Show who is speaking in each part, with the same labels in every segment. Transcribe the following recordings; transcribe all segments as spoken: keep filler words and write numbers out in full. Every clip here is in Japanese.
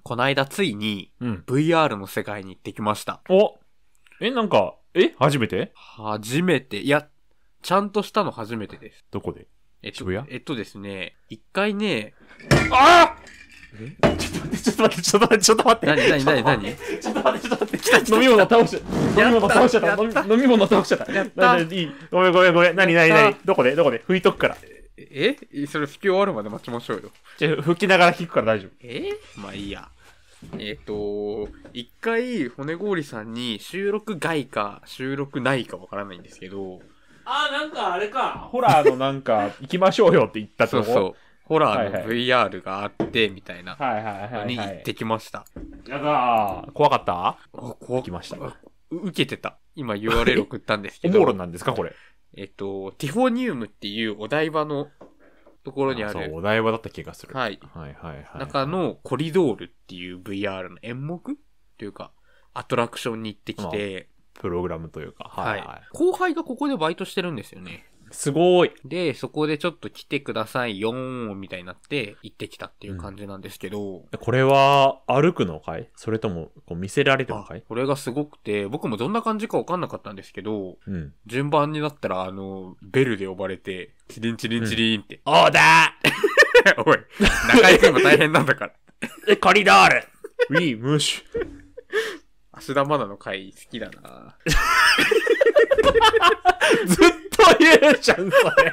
Speaker 1: こないだついに、
Speaker 2: うん。
Speaker 1: ブイアール の世界に行ってきました。
Speaker 2: おえ、なんか、え初めて
Speaker 1: 初めて、いや、ちゃんとしたの初めてです。
Speaker 2: どこで
Speaker 1: えっと、
Speaker 2: 渋谷
Speaker 1: えっとですね、一回ね、
Speaker 2: ああちょっと待って、ちょっと待って、ちょっと待って、ちょっと待って。
Speaker 1: なになになになに
Speaker 2: ちょっと待って、ちょっと待って。来た来た飲み物倒しちゃった。飲み物倒しちゃった。飲み飲み物倒しちゃった。
Speaker 1: やった
Speaker 2: いい。ごめんごめんごめん。なになになにどこでどこで拭いとくから。
Speaker 1: えそれ吹き終わるまで待ちましょうよ。
Speaker 2: じゃあ、拭きながら聞くから大丈夫。
Speaker 1: えまあいいや。えっと、一回、骨氷さんに収録外か収録ないかわからないんですけど。
Speaker 2: あー、なんかあれか。ホラーのなんか、行きましょうよって言ったとこ。
Speaker 1: そうそう。ホラーの ブイアール があって、みたいな。
Speaker 2: はいはいはい。
Speaker 1: に行ってきました。
Speaker 2: やだー。怖かった？
Speaker 1: あ、怖
Speaker 2: きました。
Speaker 1: 受けてた。今 ユーアールエル 送ったんですけど。
Speaker 2: おもろなんですかこれ。
Speaker 1: えっと、ティフォニウムっていうお台場のところにある。
Speaker 2: そう、お台場だった気がする。
Speaker 1: はい。
Speaker 2: はいはいはい。
Speaker 1: 中のコリドールっていう ブイアール の演目っていうか、アトラクションに行ってきて、
Speaker 2: まあ、プログラムというか、はい、はい、
Speaker 1: はい。後輩がここでバイトしてるんですよね。
Speaker 2: すごーい。
Speaker 1: で、そこでちょっと来てくださいよーみたいになって行ってきたっていう感じなんですけど。うん、
Speaker 2: これは歩くのかい？それともこう見せられるのかい？
Speaker 1: これがすごくて、僕もどんな感じかわかんなかったんですけど、
Speaker 2: うん、
Speaker 1: 順番になったらあの、ベルで呼ばれて、チリンチリンチリンって。
Speaker 2: うん、オーダ
Speaker 1: ーおい、中井くんも大変なんだから。
Speaker 2: え、コリドールウィー、ムッシュ。
Speaker 1: 芦田愛菜の回好きだな
Speaker 2: ずっと言うじゃん、それ。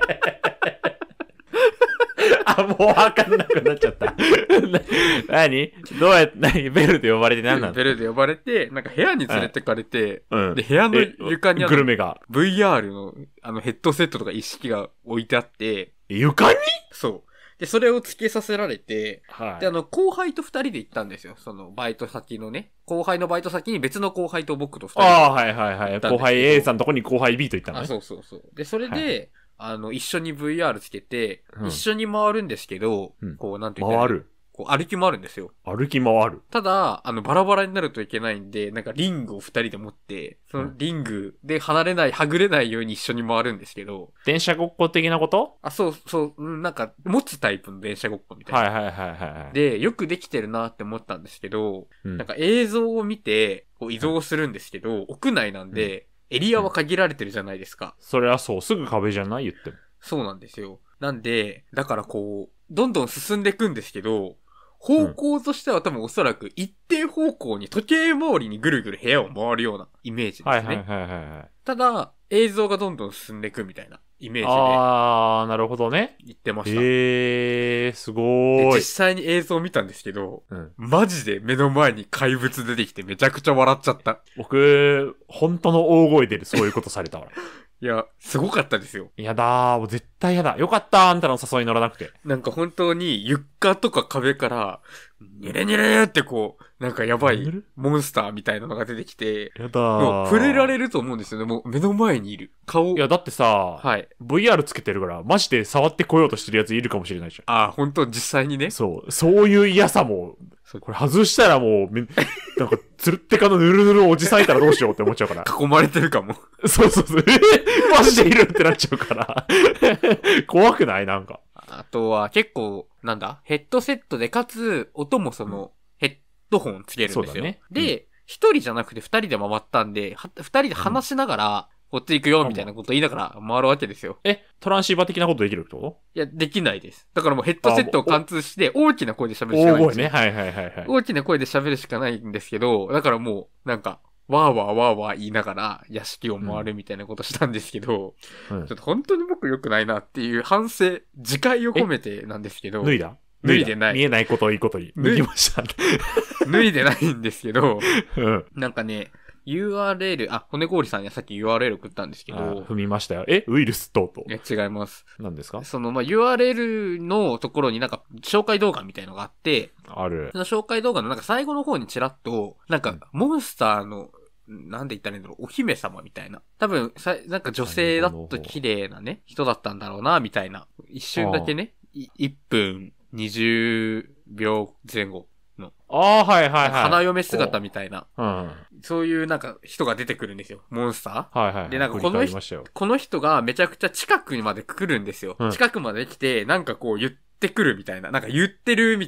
Speaker 2: あ、もうわかんなくなっちゃった。何どうやって、何ベルで呼ばれて何なの？
Speaker 1: ベルで呼ばれて、なんか部屋に連れてかれて、
Speaker 2: はい、うん、
Speaker 1: で、部屋の床にあ
Speaker 2: グルメが。
Speaker 1: ブイアール のあのヘッドセットとか一式が置いてあって、
Speaker 2: 床に？
Speaker 1: そう。で、それをつけさせられて、
Speaker 2: はい、
Speaker 1: で、あの、後輩と二人で行ったんですよ。その、バイト先のね。後輩のバイト先に別の後輩と僕と二人で。
Speaker 2: ああ、はいはいはい。後輩 A さんのとこに後輩 B と行ったのね。
Speaker 1: あ、そうそうそう。で、それで、はい、あの、一緒に ブイアール つけて、うん、一緒に回るんですけど、うん、こう、なんて言ったらいいの？回る。こう歩き回るんですよ。
Speaker 2: 歩き回る。
Speaker 1: ただ、あの、バラバラになるといけないんで、なんかリングを二人で持って、そのリングで離れない、はぐれないように一緒に回るんですけど。
Speaker 2: 電車ごっこ的なこと？
Speaker 1: あ、そうそう、なんか、持つタイプの電車ごっこみたいな。
Speaker 2: はいはいはいはい。
Speaker 1: で、よくできてるなって思ったんですけど、うん、なんか映像を見て、こう移動するんですけど、うん、屋内なんで、エリアは限られてるじゃないですか。
Speaker 2: うん、それはそう、すぐ壁じゃない言っても。
Speaker 1: そうなんですよ。なんで、だからこう、どんどん進んでいくんですけど、方向としては多分おそらく一定方向に時計回りにぐるぐる部屋を回るようなイメージですね。はいはいはいはい。ただ、映像がどんどん進んでいくみたいなイメージで。
Speaker 2: あー、なるほどね。
Speaker 1: 言ってました。
Speaker 2: へー、すごーい。
Speaker 1: 実際に映像を見たんですけど、
Speaker 2: うん、
Speaker 1: マジで目の前に怪物出てきてめちゃくちゃ笑っちゃった。
Speaker 2: 僕、本当の大声出るそういうことされたわ。
Speaker 1: いや、すごかったですよ。
Speaker 2: やだー、もう絶対やだ。よかったー、あんたの誘いに乗らなくて。
Speaker 1: なんか本当に床とか壁から、ニレニレってこう、なんかやばいモンスターみたいなのが出てきて、
Speaker 2: やだー。
Speaker 1: 触れられると思うんですよね。もう目の前にいる。顔。
Speaker 2: いや、だってさ、
Speaker 1: はい。
Speaker 2: ブイアール つけてるから、マジで触ってこようとしてるやついるかもしれないじゃん。
Speaker 1: ああ、本当実際にね。
Speaker 2: そう。そういう嫌さも、これ外したらもう、なんか、つるってかのぬるぬるおじさんいたらどうしようって思っちゃうから。
Speaker 1: 囲まれてるかも。
Speaker 2: そうそうそう。マジでいるってなっちゃうから。怖くないなんか。
Speaker 1: あとは結構、なんだヘッドセットで、かつ、音もその、ヘッドホンつけるんですよ。ね、で、一、うん、人じゃなくて二人で回ったんで、二人で話しながら、こっち行くよ、みたいなこと言いながら回るわけですよ。
Speaker 2: え、トランシーバー的なことできるってこと？
Speaker 1: いや、できないです。だからもうヘッドセットを貫通して、大きな声で喋るしかないんですよ。
Speaker 2: 大声ね。はいはいはいはい。
Speaker 1: 大きな声で喋るしかないんですけど、だからもう、なんか、わーわーわーわー言いながら、屋敷を回るみたいなことしたんですけど、うん、ちょっと本当に僕良くないなっていう反省、自戒を込めてなんですけど、
Speaker 2: 脱いだ
Speaker 1: 脱いでない。
Speaker 2: 見えないことをいいことに脱ぎました。
Speaker 1: 脱いでないんですけど、
Speaker 2: うん、
Speaker 1: なんかね、ユーアールエル、あ、骨氷さんにはさっき ユーアールエル 送ったんですけど。
Speaker 2: 踏みましたよ。えウイルス等々。
Speaker 1: いや、違います。
Speaker 2: 何ですか？
Speaker 1: その、まあ、ユーアールエル のところになんか、紹介動画みたいのがあって、
Speaker 2: ある。
Speaker 1: その紹介動画のなんか最後の方にちらっと、なんか、モンスターの、なんで言ったらいいんだろう、お姫様みたいな。多分、さ、なんか女性だと綺麗なね、人だったんだろうな、みたいな。一瞬だけね、いっぷんにじゅうびょうぜん後。の。
Speaker 2: ああ、はいはいはい。
Speaker 1: 花嫁姿みたいな。
Speaker 2: うん。
Speaker 1: そういうなんか人が出てくるんですよ。モンスタ
Speaker 2: ーはいはい、はい。
Speaker 1: で、なんかこの人、この人がめちゃくちゃ近くにまで来るんですよ。うん、近くまで来て、なんかこう言ってくるみたいな。なんか言ってるみたいな。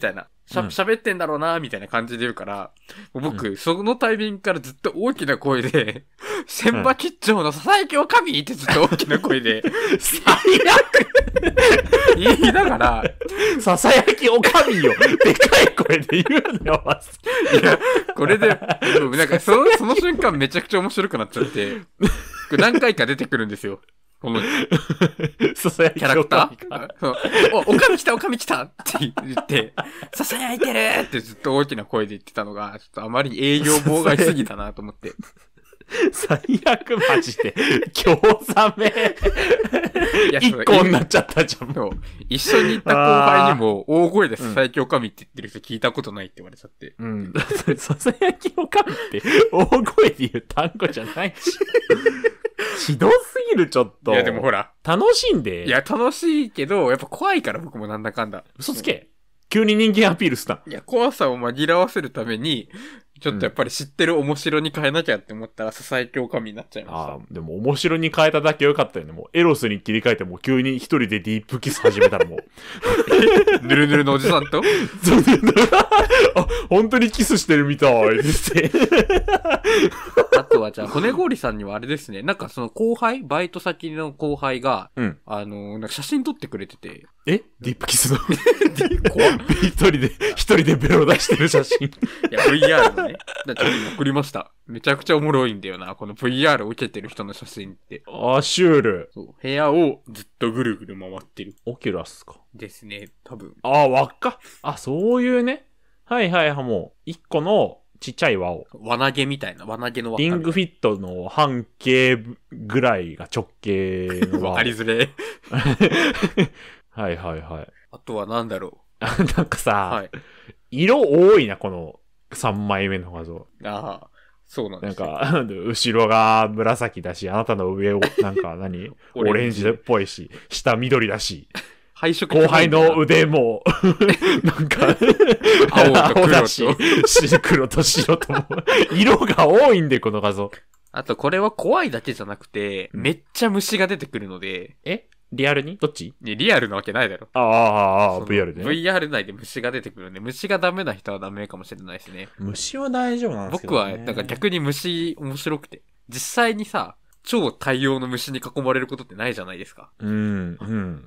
Speaker 1: しゃ、喋ってんだろうな、みたいな感じで言うから、もう僕、うん、そのタイミングからずっと大きな声で、千葉吉兆の囁きおかみってずっと大きな声で、最悪言いながら、
Speaker 2: 囁きおかみよ、でかい声で言うのよ、まず。
Speaker 1: いや、これで、なんかその、その瞬間めちゃくちゃ面白くなっちゃって、何回か出てくるんですよ。この、キャラクターお、おかみ来たおかみ来たって言って、ささやいてるってずっと大きな声で言ってたのが、ちょっとあまり営業妨害すぎたなと思って。
Speaker 2: 最悪マジで。興ざめ。一個になっちゃったじゃん。
Speaker 1: そう。一緒に行った後輩にも、大声でささやきおかみって言ってる人聞いたことないって言われちゃって。
Speaker 2: うん。ささやきおかみって、大声で言う単語じゃないし。ひどすぎる、ちょっと。
Speaker 1: いや、でもほら。
Speaker 2: 楽しんで。
Speaker 1: いや、楽しいけど、やっぱ怖いから僕もなんだかんだ。
Speaker 2: 嘘つけ。急に人間アピールした。
Speaker 1: いや、怖さを紛らわせるために、ちょっとやっぱり知ってる面白に変えなきゃって思ったら、ささやきおかみになっちゃいました。
Speaker 2: ああ、でも面白に変えただけよかったよね。もうエロスに切り替えて、もう急に一人でディープキス始めたらもう。
Speaker 1: ぬるぬるのおじさんと
Speaker 2: あ、本当にキスしてるみたいですね。
Speaker 1: あとはじゃあ、骨氷さんにはあれですね。なんかその後輩、バイト先の後輩が、うん、あの、なんか写真撮ってくれてて。
Speaker 2: えディープキスの怖っ。一人で、一人でベロ出してる写真。い
Speaker 1: や、ブイアール のね。ちょっと今送りました。めちゃくちゃおもろいんだよな。この ブイアール を受けてる人の写真って。
Speaker 2: あー、シュール。
Speaker 1: そう。部屋をずっとぐるぐる回ってる。
Speaker 2: オキュラスか。
Speaker 1: ですね、多分。
Speaker 2: あー、輪っか。あ、そういうね。はいはいはい、もう、一個のちっちゃい輪を。
Speaker 1: 輪投げみたいな、輪投げの輪。
Speaker 2: リングフィットの半径ぐらいが直径の輪。
Speaker 1: わかりづれ。
Speaker 2: はいはいはい。
Speaker 1: あとはなんだろ
Speaker 2: う。なんかさ、はい、色多いな、このさんまいめの画像。
Speaker 1: ああ、そうなんです
Speaker 2: ね。なんか、後ろが紫だし、あなたの上を、なんか何オレンジっぽいし、下緑だし。
Speaker 1: 配色
Speaker 2: 後輩の腕も、なんか、青と黒だし、黒と白とも、色が多いんで、この画像。
Speaker 1: あと、これは怖いだけじゃなくて、めっちゃ虫が出てくるので。
Speaker 2: えリアルにどっち
Speaker 1: リアルなわけないだろ。
Speaker 2: ああ、ああ、ブイアール で、ね。
Speaker 1: ブイアール 内で虫が出てくるんで、虫がダメな人はダメかもしれないですね。
Speaker 2: 虫は大丈夫なんですけど、ね、
Speaker 1: 僕は、なんか逆に虫面白くて。実際にさ、超大量の虫に囲まれることってないじゃないですか。
Speaker 2: うん、うん。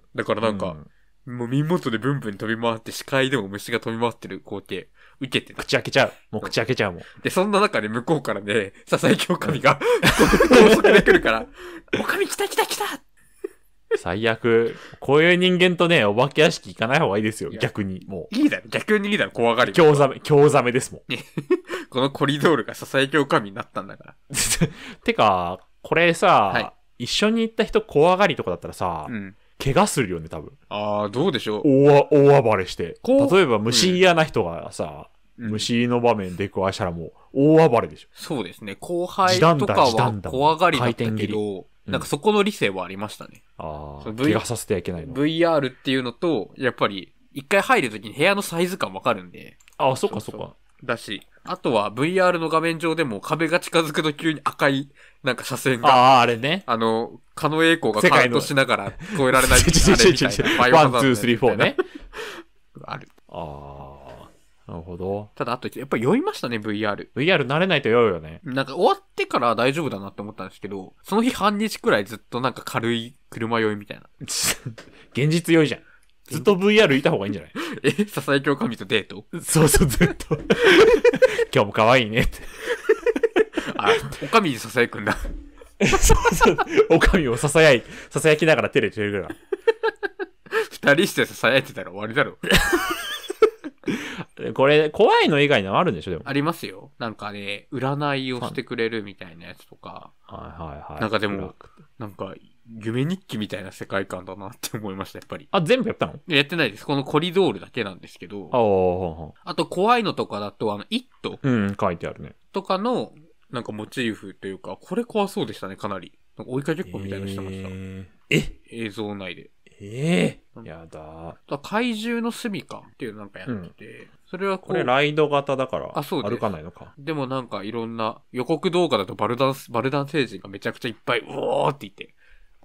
Speaker 1: だからなんか、うん、もう耳元でブンブン飛び回って視界でも虫が飛び回ってる光景、受けてた。
Speaker 2: 口開けちゃう。もう口開けちゃうもん。
Speaker 1: で、そんな中で向こうからね、ささやきおかみが、高速で来るから、おかみ来た来た来た
Speaker 2: 最悪。こういう人間とね、お化け屋敷行かない方がいいですよ。逆に。も
Speaker 1: う。いいだろ。逆にいいだろ。怖がり。
Speaker 2: 興ざめ、興ざめですもん。
Speaker 1: このコリドールがささやきおかみになったんだから。
Speaker 2: てか、これさ、はい、一緒に行った人怖がりとかだったらさ、うん、怪我するよね、多分。
Speaker 1: ああ、どうでしょう。
Speaker 2: 大、大暴れして。例えば虫嫌な人がさ、うん、虫の場面で出くわしたらもう、大暴れでしょ。
Speaker 1: そうですね。後輩とかは怖がりだったけど、なんかそこの理性はありましたね。
Speaker 2: ああ、怪我させてはいけないの。
Speaker 1: ブイアール っていうのと、やっぱり、一回入るときに部屋のサイズ感わかるんで。
Speaker 2: ああ、そっかそっか。
Speaker 1: だし、あとは ブイアール の画面上でも壁が近づくと急に赤い、なんか車線が。
Speaker 2: ああ、あれね。
Speaker 1: あの、狩野英孝がカウントしながら越えられないあれみたいな。ワン、ツ
Speaker 2: ー、スリー、フォーね。
Speaker 1: ある。
Speaker 2: ああ。なるほど。
Speaker 1: ただ、あと、やっぱり酔いましたね、ブイアール。
Speaker 2: ブイアール 慣れないと酔うよね。
Speaker 1: なんか終わってから大丈夫だなって思ったんですけど、その日半日くらいずっとなんか軽い車酔いみたいな。
Speaker 2: 現実酔いじゃん。ずっと ブイアール いた方がいいんじゃない
Speaker 1: えささやきおかみとデート
Speaker 2: そうそう、ずっと。今日も可愛いねって。
Speaker 1: あ、おかみにささやくんだ。
Speaker 2: そうそう。おかみをささやい、ささやきながら照れてるから。
Speaker 1: 二人してささやいてたら終わりだろ。
Speaker 2: これ、怖いの以外のあるんでしょでも。
Speaker 1: ありますよ。なんかね、占いをしてくれるみたいなやつとか。
Speaker 2: はいはいはい。
Speaker 1: なんかでも、なんか、夢日記みたいな世界観だなって思いました、やっぱり。
Speaker 2: あ、全部やったの？
Speaker 1: やってないです。このコリドールだけなんですけど。
Speaker 2: ああ、
Speaker 1: あと怖いのとかだと、あの、イット。
Speaker 2: うん、書いてあるね。
Speaker 1: とかの、なんかモチーフというか、これ怖そうでしたね、かなり。なんか追いかけっこみたいなのしてました。
Speaker 2: えー、え
Speaker 1: 映像内で。
Speaker 2: ええー、やだ
Speaker 1: ー。怪獣の住処っていうなんかやってて、うん、それはこう。
Speaker 2: これライド型だから、
Speaker 1: あ、そうです。
Speaker 2: 歩かないのか。
Speaker 1: でもなんかいろんな予告動画だとバルダン、バルダン星人がめちゃくちゃいっぱい、うおーって言って、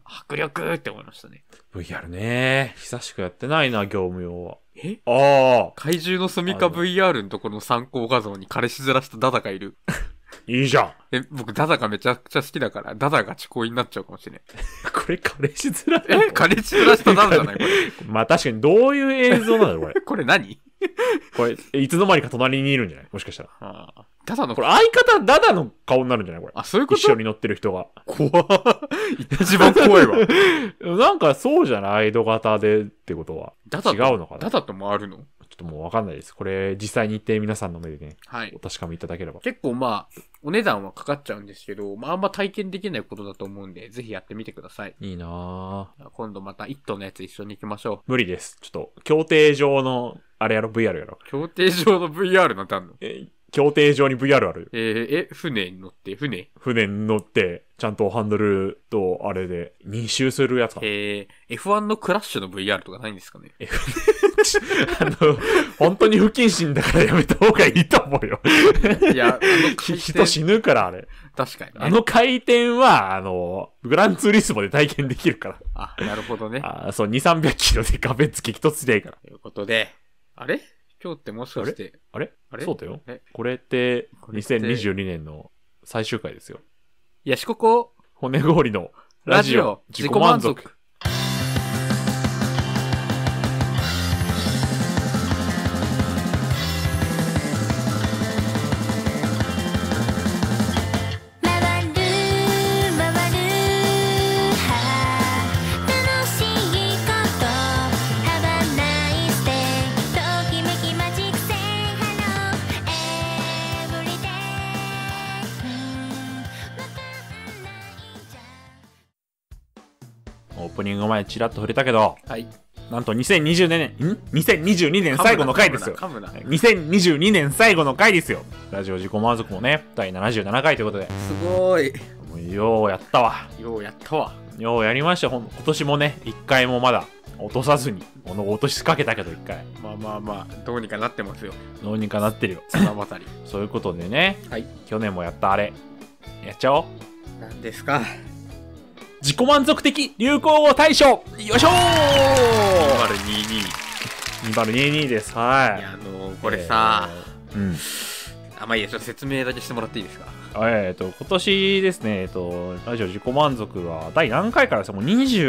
Speaker 1: 迫力って思いましたね。
Speaker 2: ブイアール ね。久しくやってないな、業務用は。
Speaker 1: え
Speaker 2: ああ。
Speaker 1: 怪獣の住みか ブイアール のところの参考画像に彼氏面したダダがいる。
Speaker 2: いいじゃん。
Speaker 1: え、僕ダダがめちゃくちゃ好きだから、ダダが遅行になっちゃうかもしれない。
Speaker 2: これ彼氏面
Speaker 1: え彼氏面したダダじゃないこれ。
Speaker 2: まあ確かにどういう映像なんだろう、これ。
Speaker 1: これ何
Speaker 2: これ、いつの間にか隣にいるんじゃないもしかしたら。
Speaker 1: はあ、ダダの
Speaker 2: これ相方ダダの顔になるんじゃないこれ。
Speaker 1: あ、そういうこと
Speaker 2: 一緒に乗ってる人が。
Speaker 1: 怖っ。一番怖いわ。
Speaker 2: なんかそうじゃない間型でってことは。
Speaker 1: ダダと
Speaker 2: 違うのかな
Speaker 1: ダダと回るの
Speaker 2: ちょっともうわかんないです。これ実際に行って皆さんの目でね、
Speaker 1: はい
Speaker 2: お。確かめいただければ。
Speaker 1: 結構まあ、お値段はかかっちゃうんですけど、まああんま体験できないことだと思うんで、ぜひやってみてください。
Speaker 2: いいなぁ。
Speaker 1: 今度また一頭のやつ一緒に行きましょ
Speaker 2: 無理です。ちょっと、協定上の、あれやろ、ブイアール やろ。
Speaker 1: う。協定上の ブイアール なんてあんの
Speaker 2: え、協定上に ブイアール ある。
Speaker 1: えー、え、船に乗って、船
Speaker 2: 船に乗って、ちゃんとハンドルとあれで、二周するやつかな。
Speaker 1: えー、エフワン のクラッシュの ブイアール とかないんですかね
Speaker 2: あの、本当に不謹慎だからやめた方がいいと思うよ。
Speaker 1: いや、あの回転
Speaker 2: 人死ぬから、あれ。
Speaker 1: 確かに、ね。
Speaker 2: あの回転は、あの、グランツーリスモで体験できるから。
Speaker 1: あ、なるほどね。
Speaker 2: あそう、に、さんびゃくキロで壁激突していいから。
Speaker 1: ということで、あれ今日ってもしかして、
Speaker 2: あれ
Speaker 1: あれ
Speaker 2: そうだよ
Speaker 1: え。
Speaker 2: これって、
Speaker 1: これって
Speaker 2: にせんにじゅうにねんの最終回ですよ。
Speaker 1: いやしここ、
Speaker 2: 骨氷のラジオ、自己満足。
Speaker 3: 回る回るは楽しいことハバナイスデーときめきマジックセイハローエブリデイわかんないじゃん
Speaker 2: オープニング前ちらっと触れたけど、
Speaker 1: はい。
Speaker 2: なんとにせんにじゅうねん、ん ?にせんにじゅうにねん最後の回ですよ。
Speaker 1: 噛むな。噛むな
Speaker 2: にせんにじゅうにねん最後の回ですよ。ラジオ自己満足もね、だいななじゅうななかいということで。
Speaker 1: すごい。
Speaker 2: もうようやったわ。
Speaker 1: ようやったわ。
Speaker 2: ようやりました。ほん今年もね、一回もまだ落とさずに、この落としかけたけど一回。
Speaker 1: まあまあまあ、どうにかなってますよ。
Speaker 2: どうにかなってるよ。
Speaker 1: 綱渡り。
Speaker 2: そういうことでね、
Speaker 1: はい。
Speaker 2: 去年もやったあれ、やっちゃおう。
Speaker 1: 何ですか
Speaker 2: 自己満足的流行語大賞よいしょー
Speaker 1: にまるにじゅうに。
Speaker 2: にまるにじゅうにです。はい。
Speaker 1: いや、あのー、これさ、
Speaker 2: えーうん。
Speaker 1: あ、まあいいや、ちょっと説明だけしてもらっていいですか
Speaker 2: えっと、今年ですね、えっと、ラジオ自己満足は第何回からですかもうにじゅ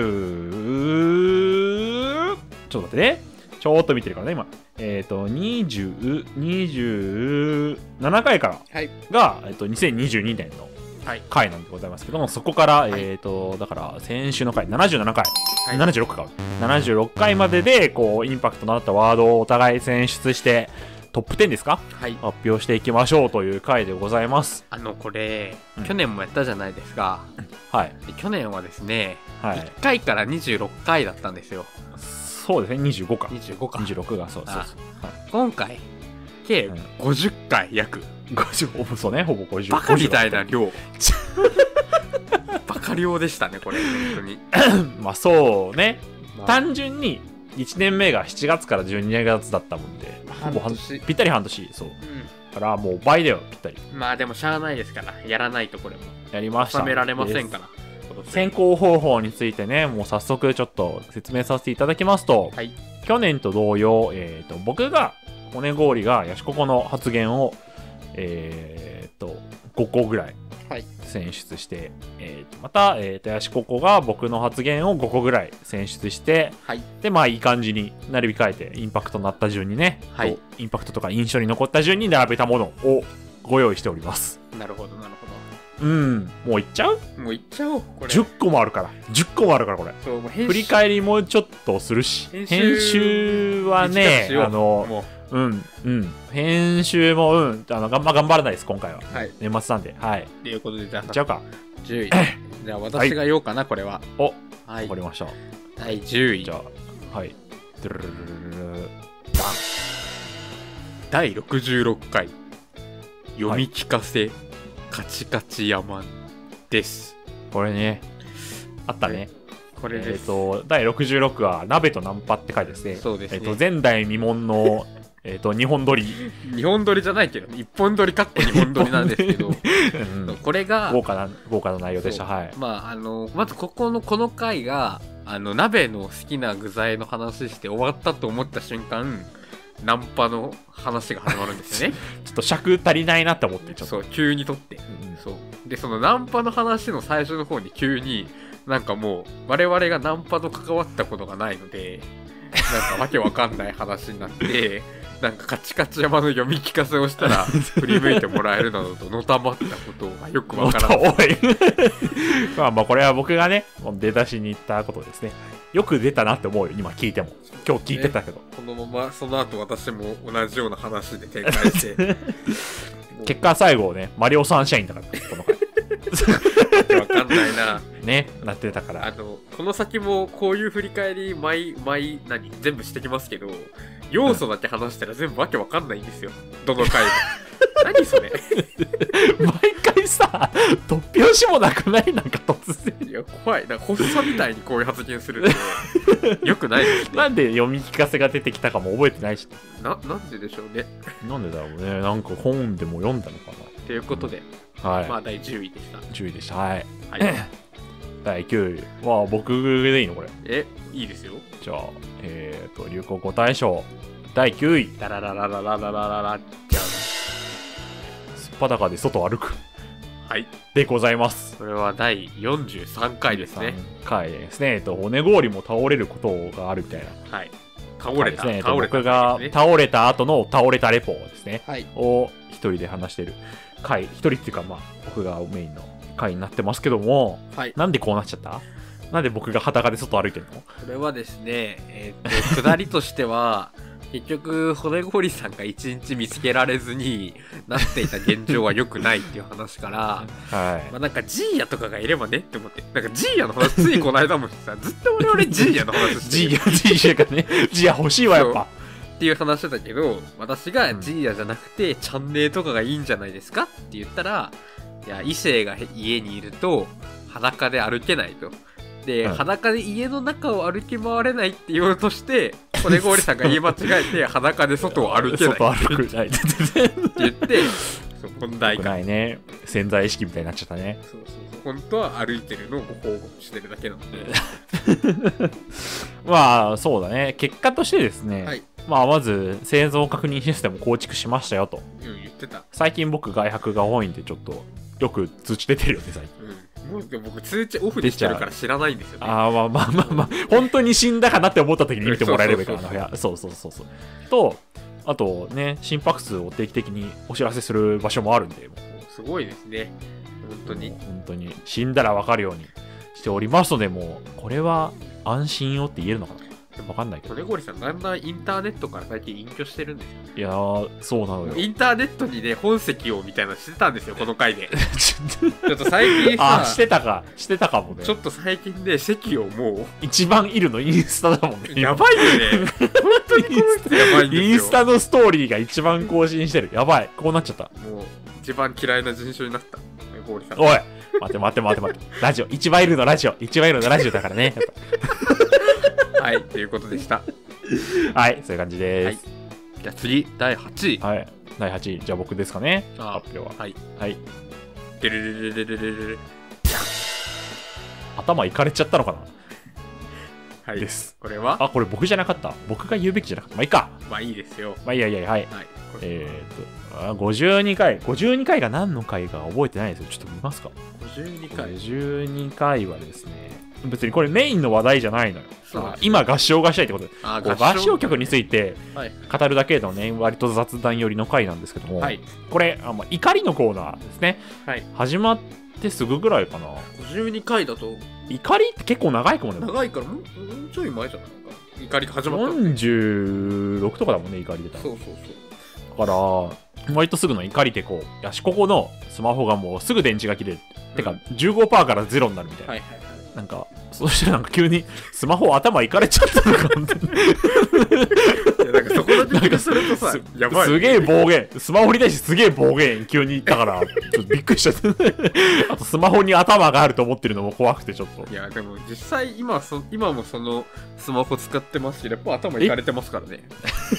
Speaker 2: う、ちょっと待ってね。ちょっと見てるからね、今。えっと、にじゅう、にじゅうななかいから
Speaker 1: はい。
Speaker 2: が、えっと、にせんにじゅうにねんの
Speaker 1: はい。
Speaker 2: 回なんでございますけども、そこから、
Speaker 1: い
Speaker 2: えっと、だから、先週の回、ななじゅうななかい、
Speaker 1: はい
Speaker 2: ななじゅうろっかいか。ななじゅうろっかいまでで、こう、インパクトのあったワードをお互い選出して、トップじゅうですか
Speaker 1: はい。
Speaker 2: 発表していきましょうという回でございます。
Speaker 1: あの、これ、
Speaker 2: うん
Speaker 1: 去年もやったじゃないですか。
Speaker 2: はい。
Speaker 1: で去年はですね、
Speaker 2: はい
Speaker 1: いっ。かいからにじゅうろっかいだったんですよ。
Speaker 2: そうですね、にじゅうごか。
Speaker 1: にじゅうごか。
Speaker 2: にじゅうろくが、そうそうそう。
Speaker 1: 今回、計
Speaker 2: うん
Speaker 1: ごじゅっかい約。
Speaker 2: ごじゅう、ほぼそうね、ほぼごじゅう。
Speaker 1: バカみたいな量。バカ量でしたね、これ、本当に。
Speaker 2: まあそうね。
Speaker 1: まあ
Speaker 2: 単純に、いちねんめがしちがつからじゅうにがつだったもんで、ほぼ半
Speaker 1: 半年
Speaker 2: ぴったり半年、そう。
Speaker 1: う
Speaker 2: だからもう倍だよ、ぴったり。
Speaker 1: ん。まあでもしゃあないですから、やらないとこれも。
Speaker 2: やりました。
Speaker 1: 収められません
Speaker 2: で
Speaker 1: から。
Speaker 2: 選考方法についてね、もう早速ちょっと説明させていただきますと、
Speaker 1: はい。
Speaker 2: 去年と同様、えー、と僕が骨氷がヤシココの発言を、えー、とごこぐらい
Speaker 1: はい。
Speaker 2: 選出して、えー、とまた、えー、とヤシココが僕の発言をごこぐらい選出して、
Speaker 1: はい。
Speaker 2: でまあいい感じに並び替えてインパクトになった順にね、
Speaker 1: はい
Speaker 2: とインパクトとか印象に残った順に並べたものをご用意しております。
Speaker 1: なるほど、なるほ
Speaker 2: うん、もういっちゃう
Speaker 1: ど。もういっちゃおう、これ。
Speaker 2: じゅっこもあるからじゅっこもあるからこれ。
Speaker 1: そう、もう編集
Speaker 2: 振り返りもちょっとするし、
Speaker 1: 編
Speaker 2: 編
Speaker 1: 集
Speaker 2: 集はね
Speaker 1: 短くしよう
Speaker 2: あの
Speaker 1: も
Speaker 2: うんうん編集もうんあの頑張頑張らないです今回は
Speaker 1: う、はい。
Speaker 2: 年末なんではい
Speaker 1: ということで、じゃあ、
Speaker 2: いっちゃうか
Speaker 1: じゅうい。じゃあ、私が言おうかな、これは。
Speaker 2: お
Speaker 1: はい
Speaker 2: わか。りました
Speaker 1: だいじゅうい
Speaker 2: じ。ゃあはいドゥルルルルルル
Speaker 1: だいろくじゅうろっかい。読み聞かせ、カチカチ山です。
Speaker 2: これねあったねえっ、
Speaker 1: これです。
Speaker 2: とだいろくじゅうろくは鍋とナンパって書いてですね
Speaker 1: そうですね
Speaker 2: えっ、と前代未聞のえっ、ー、と、日本撮り。
Speaker 1: 日本撮りじゃないけど、一本撮りかっこ日本撮りなんですけど、
Speaker 2: うん、
Speaker 1: これが、
Speaker 2: 豪華な、豪華な内容でした。はい。
Speaker 1: まあ、あの、まずここの、この回が、あの、鍋の好きな具材の話して終わったと思った瞬間、ナンパの話が始まるんですよね。
Speaker 2: ちょっと尺足りないなって思って、ちょっと。
Speaker 1: そう、急に撮って。うん、そう。で、そのナンパの話の最初の方に急に、なんかもう、我々がナンパと関わったことがないので、なんかわけわかんない話になって、なんかカチカチ山の読み聞かせをしたら振り向いてもらえるなどとのたまったことがよくわからない。おい
Speaker 2: まあまあこれは僕がね出だしに言ったことですね。よく出たなって思うよ今聞いても。今日聞いてたけど、ね、
Speaker 1: このままその後私も同じような話で展開して
Speaker 2: 結果最後ねマリオサンシャインだからこの回
Speaker 1: わかんないな
Speaker 2: ねなってたから。
Speaker 1: あのこの先もこういう振り返り毎毎何全部してきますけど、要素だけ話したら全部わけわかんないんですよ。どの回も。何それ
Speaker 2: 毎回さ、突拍子もなくない？なんか突然。
Speaker 1: いや、怖い。なんか、発作みたいにこういう発言すると、よくないですね。
Speaker 2: なんで読み聞かせが出てきたかも覚えてないし。
Speaker 1: な、なんででしょうね。
Speaker 2: なんでだろうね。なんか本でも読んだのかな。
Speaker 1: ということで、
Speaker 2: うん、はい。
Speaker 1: まあ、だいじゅういでした。
Speaker 2: じゅういでした。はい。
Speaker 1: はい。
Speaker 2: だいきゅういは僕でいいのこれ。
Speaker 1: え、いいですよ。
Speaker 2: じゃあ、えーと、流行語大賞、だいきゅうい。
Speaker 1: ダラララララララララじゃん。
Speaker 2: すっぱだかで外を歩く。
Speaker 1: はい。
Speaker 2: でございます。
Speaker 1: これはだいよんじゅうさんかいですね。
Speaker 2: さんかいですね。えっと、骨氷も倒れることがあるみたいな。
Speaker 1: はい。倒れた。
Speaker 2: ですね、
Speaker 1: 倒れた、
Speaker 2: 僕が倒れた後の倒れたレポですね。
Speaker 1: はい。
Speaker 2: を一人で話してる回。一人っていうか、まあ、僕がメインの回になってますけども、
Speaker 1: はい。
Speaker 2: なんでこうなっちゃった？なんで僕が裸で外歩いてるの？
Speaker 1: これはですね、えー、っと、下りとしては、結局、骨氷さんが一日見つけられずになっていた現状は良くないっていう話から、
Speaker 2: はい。
Speaker 1: まあなんかジーヤとかがいればねって思って、なんかジーヤの話、ついこの間もさ、ずっと我々ジーヤの話してる。
Speaker 2: ジーヤ、ジーヤがね、ジーヤ欲しいわ、やっぱ。
Speaker 1: っていう話だけど、私がジーヤじゃなくて、チャンネルとかがいいんじゃないですかって言ったら、いや、異性が家にいると、裸で歩けないと。で、うん、裸で家の中を歩き回れないって言おうとして、骨氷さんが言い間違えて、裸で外を歩けない。
Speaker 2: 外歩くない。って
Speaker 1: 言って、そう問題が。
Speaker 2: ないね。潜在意識みたいになっちゃったね。
Speaker 1: そうそうそう。本当は歩いてるのをご報告してるだけなので。
Speaker 2: まあ、そうだね。結果としてですね。
Speaker 1: はい。
Speaker 2: まあ、まず、製造確認システム構築しましたよと。
Speaker 1: うん、言ってた。
Speaker 2: 最近僕、外泊が多いんで、ちょっと、よく通知出てるよね、最近。
Speaker 1: うんもう僕通知オフでしてるから知らないんですよね。
Speaker 2: ああまあまあまあまあ本当に死んだかなって思った時に見てもらえればいいからな。いやそうそうそうそうとあとね心拍数を定期的にお知らせする場所もあるんでも
Speaker 1: うすごいですね本当に
Speaker 2: 本当に死んだら分かるようにしておりますのでもうこれは安心よって言えるのかな分かんないけど
Speaker 1: 骨氷さんだんだんインターネットから最近隠居してるんですよ。
Speaker 2: いやーそうなのよ。
Speaker 1: インターネットにね本籍をみたいなのしてたんですよこの回でちょっと最近さ
Speaker 2: あしてたかしてたかもね。
Speaker 1: ちょっと最近で席をもう
Speaker 2: 一番いるのインスタだもんね。
Speaker 1: やばいよね本当にこの人やばいんですよ。
Speaker 2: インスタのストーリーが一番更新してる。やばいこうなっちゃった。
Speaker 1: もう一番嫌いな人種になった骨氷さん。
Speaker 2: おい待て待て待て待てラジオ一番いるのラジオ一番いるのラジオだからねやっ
Speaker 1: ぱはいということでした
Speaker 2: はい、そういう感じです。はい、
Speaker 1: じゃあ次、だいはちい。
Speaker 2: はい、だいはちい。じゃあ僕ですかね。発表は。
Speaker 1: はい。
Speaker 2: はい。
Speaker 1: でるるるるるるる
Speaker 2: 頭いかれちゃったのかな
Speaker 1: はい。
Speaker 2: です。
Speaker 1: これは
Speaker 2: あ、これ僕じゃなかった。僕が言うべきじゃなかった。まあいいか。
Speaker 1: まあいいですよ。
Speaker 2: まあいいやいやはい。
Speaker 1: はい、
Speaker 2: えーっとあ、ごじゅうにかい。ごじゅうにかいが何の回か覚えてないですよ。ちょっと見ますか。
Speaker 1: ごじゅうにかい。
Speaker 2: ごじゅうにかいはですね、別にこれメインの話題じゃないのよ。今合唱がしたいってことで
Speaker 1: あ
Speaker 2: 合唱、合唱曲について語るだけのね割と雑談寄りの回なんですけども、はい、これあ、まあ、怒りのコーナーですね、
Speaker 1: はい、
Speaker 2: 始まってすぐぐらいかな。ご
Speaker 1: じゅうにかいだと
Speaker 2: 怒りって結構長いかもね。
Speaker 1: 長いからもうちょい前じゃないか怒りが始まった
Speaker 2: よんじゅうろくとかだもんね怒り出た。
Speaker 1: そうそうそう
Speaker 2: だから割とすぐの怒りってこうよしここのスマホがもうすぐ電池が切れる、うん、てか じゅうごパーセント からゼロになるみたいな、はいはいはい、なんかそしたらなんか急にスマホ頭いかれちゃったのかみたいな。
Speaker 1: なんかそこだけ聞かするとさ
Speaker 2: す
Speaker 1: やばい、
Speaker 2: すげえ暴言スマホに対してすげえ暴言急に言ったからちょっとびっくりしちゃったあとスマホに頭があると思ってるのも怖くてちょっと。
Speaker 1: いやでも実際今そ今もそのスマホ使ってますけどやっぱ頭いかれてますからね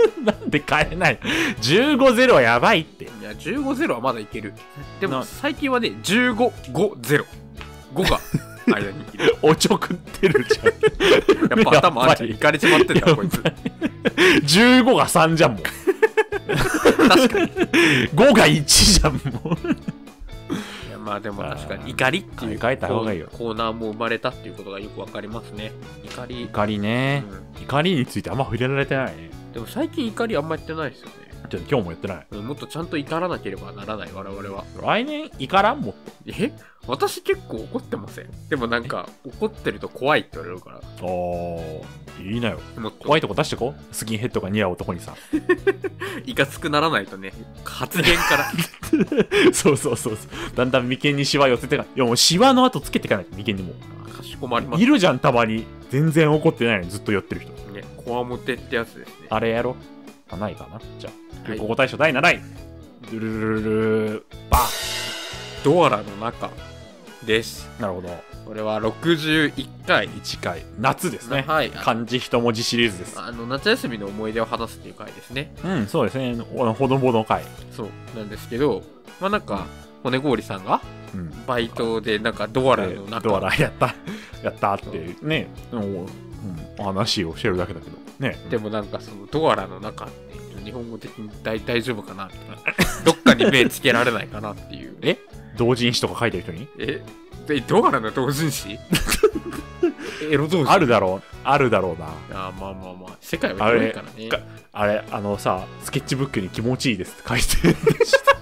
Speaker 2: なんで変えないの？ じゅうごゼロ はやばいって。
Speaker 1: いや、じゅうごゼロはまだいける。でも最近はね、じゅうご、ご、ゼロ。ごが間にいる。
Speaker 2: おちょくってるじゃん。
Speaker 1: やっぱ頭あんちゃんいかれちまってんだ、こいつ。
Speaker 2: じゅうごがさんじゃんもん。
Speaker 1: 確かに。
Speaker 2: ごがいちじゃんもん。
Speaker 1: いやまあでも確かに怒りっていう
Speaker 2: 変えた方がいいよ。
Speaker 1: コーナーも生まれたっていうことがよくわかりますね。怒り。
Speaker 2: 怒りね、うん、怒りについてあんま触れられてないね。
Speaker 1: でも最近怒りあんまやってないですよね。
Speaker 2: ちょっと今日もやってない。
Speaker 1: もっとちゃんと怒らなければならない我々は。
Speaker 2: 来年怒らんもっと。
Speaker 1: え私結構怒ってません？でもなんか怒ってると怖いって言われるから。あ
Speaker 2: あ、いいなよ。
Speaker 1: もっと
Speaker 2: 怖いとこ出してこ。スキンヘッドが似合う男にさ。
Speaker 1: いかつくならないとね、発言から。
Speaker 2: そうそうそうそう。だんだん眉間にシワ寄せてか。いやもうシワの後つけていかないと眉間にも。
Speaker 1: かしこまります。
Speaker 2: いるじゃんたまに。全然怒ってないのにずっと寄ってる人。
Speaker 1: ね、こわもてってやつですね。
Speaker 2: あれやろ。あ、ないかな。じゃあ、流行語大賞だいなない。ルルルルルバー。
Speaker 1: ドアラの中です。
Speaker 2: なるほど。
Speaker 1: これはろくじゅういっかい。
Speaker 2: いっかい。夏ですね。
Speaker 1: はい。
Speaker 2: 漢字一文字シリーズです。
Speaker 1: あの、夏休みの思い出を話すっていう回ですね。
Speaker 2: うん、そうですね。ほのぼの回。
Speaker 1: そう。なんですけど、まあなんか、骨氷さんが、うん、バイトでなんかドアラの中。
Speaker 2: ドアラやった。やったってね、うん、話をしてるだけだけど。ね。
Speaker 1: でもなんかそのドアラの中って日本語的に 大, 大丈夫かなみたいな。どっかに目つけられないかなっていう。
Speaker 2: え同人誌とか書いてる人に
Speaker 1: えでドアラの同人誌エロ同人
Speaker 2: あるだろうあるだろうな。
Speaker 1: あまあまあまあ世界は広いからね。
Speaker 2: あれ、あれあのさスケッチブックに気持ちいいですって書いてるんでした